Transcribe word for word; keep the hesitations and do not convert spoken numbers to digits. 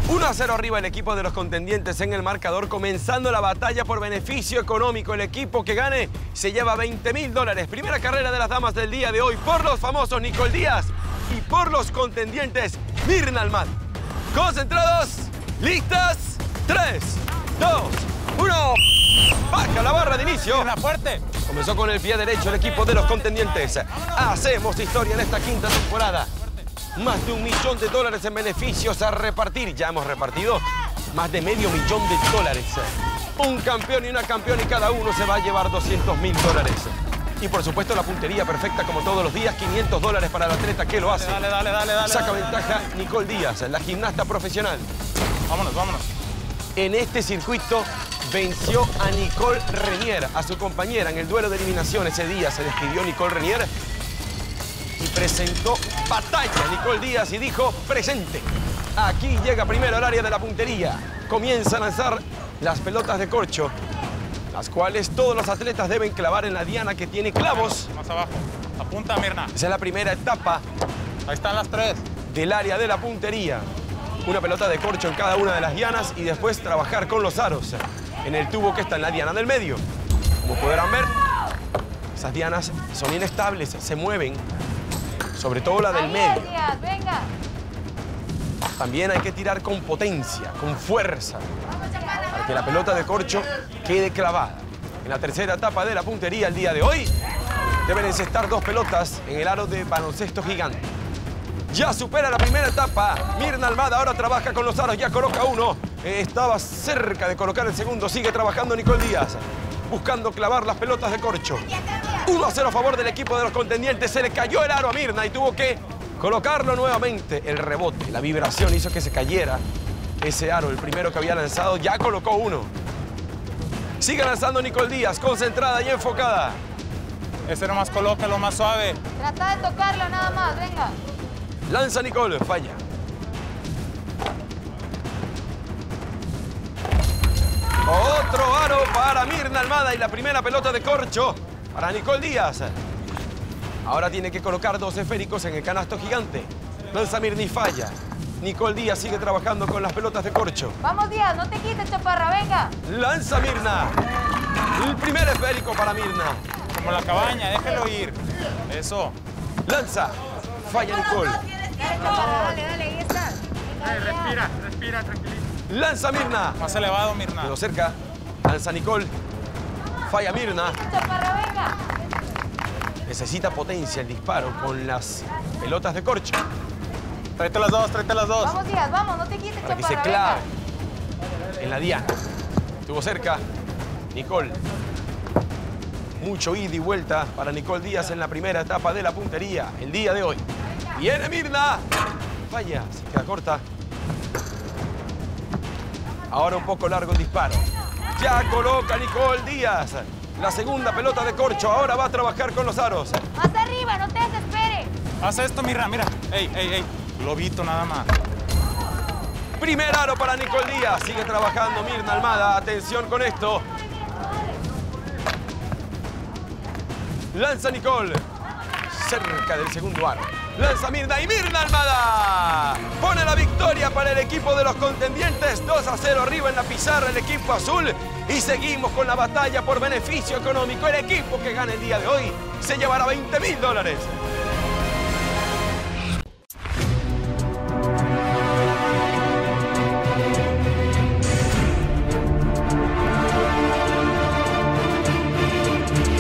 uno a cero arriba el equipo de los contendientes en el marcador, comenzando la batalla por beneficio económico. El equipo que gane se lleva veinte mil dólares. Primera carrera de las damas del día de hoy por los famosos Nicole Díaz y por los contendientes Mirna Almada. Concentrados, listas, tres, dos, uno. Baja la barra de inicio. ¡La fuerte! Comenzó con el pie derecho el equipo de los contendientes. Hacemos historia en esta quinta temporada. Más de un millón de dólares en beneficios a repartir. Ya hemos repartido más de medio millón de dólares. Un campeón y una campeona y cada uno se va a llevar doscientos mil dólares. Y por supuesto la puntería perfecta como todos los días, quinientos dólares para el atleta que lo hace. Dale, dale, dale, dale. Saca dale, ventaja dale. Nicole Díaz, la gimnasta profesional. Vámonos, vámonos. En este circuito venció a Nicole Renier, a su compañera en el duelo de eliminación. Ese día se despidió Nicole Renier y presentó batalla a Nicole Díaz y dijo presente. Aquí llega primero al área de la puntería. Comienza a lanzar las pelotas de corcho, las cuales todos los atletas deben clavar en la diana que tiene clavos. Más abajo. Apunta, Mirna. Esa es la primera etapa Ahí están las tres. del área de la puntería. Una pelota de corcho en cada una de las dianas y después trabajar con los aros en el tubo que está en la diana del medio. Como podrán ver, esas dianas son inestables, se mueven, sobre todo la del medio. Venga. También hay que tirar con potencia, con fuerza, para que la pelota de corcho quede clavada. En la tercera etapa de la puntería el día de hoy, deben encestar dos pelotas en el aro de baloncesto gigante. Ya supera la primera etapa. Mirna Almada ahora trabaja con los aros, ya coloca uno. Eh, estaba cerca de colocar el segundo, sigue trabajando Nicole Díaz, buscando clavar las pelotas de corcho. uno a cero a favor del equipo de los contendientes. Se le cayó el aro a Mirna y tuvo que colocarlo nuevamente. El rebote, la vibración hizo que se cayera ese aro. El primero que había lanzado ya colocó uno. Sigue lanzando Nicole Díaz, concentrada y enfocada. Ese nomás colócalo más suave. Trata de tocarlo nada más, venga. Lanza Nicole, falla. Otro aro para Mirna Almada y la primera pelota de corcho para Nicole Díaz. Ahora tiene que colocar dos esféricos en el canasto gigante. Lanza Mirna y falla. Nicole Díaz sigue trabajando con las pelotas de corcho. Vamos, Díaz, no te quites, chaparra, venga. Lanza Mirna. El primer esférico para Mirna. Como la cabaña, déjelo ir. Eso. Lanza. Falla Nicole. Dale, chaparra, dale, dale, ahí está. Hey, respira, respira, tranquilito. Lanza Mirna. Más elevado, Mirna. Quedó cerca. Lanza Nicole. Falla Mirna. Chaparra, venga. Necesita potencia el disparo con las pelotas de corcho Tráete las dos, tráete las dos. Vamos, Díaz, vamos, no te quites, para que chaparra, se clave venga. en la diana. Estuvo cerca Nicole. Mucho ida y vuelta para Nicole Díaz en la primera etapa de la puntería el día de hoy. Viene Mirna. Falla, se queda corta. Ahora un poco largo el disparo. Ya coloca Nicole Díaz la segunda pelota de corcho. Ahora va a trabajar con los aros. Más arriba, no te desesperes. Haz esto, Mirna, mira. Ey, ey, ey. Globito nada más. Primer aro para Nicole Díaz. Sigue trabajando Mirna Almada. Atención con esto. Lanza Nicole. Cerca del segundo aro. Lanza Mirna y Mirna Almada. Pone la victoria para el equipo de los contendientes. dos a cero arriba en la pizarra el equipo azul. Y seguimos con la batalla por beneficio económico. El equipo que gane el día de hoy se llevará veinte mil dólares.